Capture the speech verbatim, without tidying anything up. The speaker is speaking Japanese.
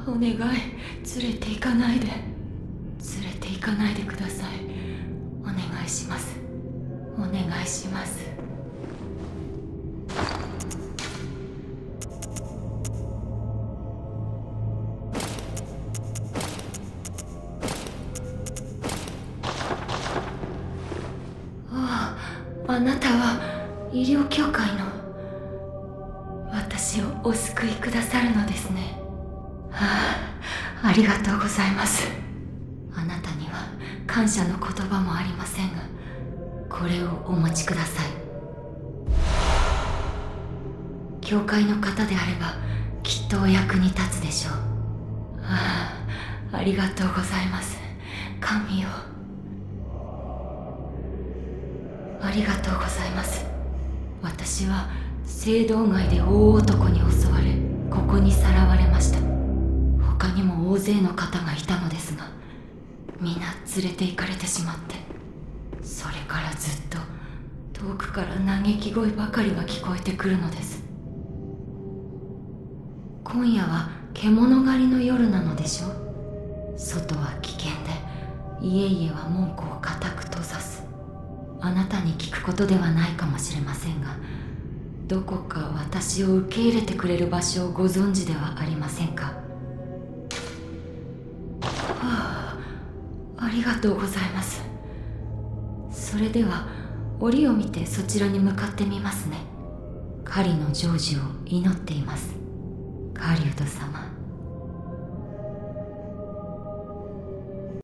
お願い、連れて行かないで連れて行かないでください。お願いします。お願いします。ああ、あなたは医療協会の。私をお救いくださるのですね。ああ、ありがとうございます。あなたには感謝の言葉もありませんが、これをお持ちください。教会の方であればきっとお役に立つでしょう。ああ、ありがとうございます。神よ、ありがとうございます。私は聖堂街で大男に襲われ、ここにさらわれました。他にも大勢の方がいたのですが、皆連れて行かれてしまって、それからずっと遠くから嘆き声ばかりが聞こえてくるのです。今夜は獣狩りの夜なのでしょう。外は危険で、家々は門戸を固く閉ざす。あなたに聞くことではないかもしれませんが、どこか私を受け入れてくれる場所をご存知ではありませんか。はあ、ありがとうございます。それでは折を見てそちらに向かってみますね。狩りの成就を祈っています。狩人様。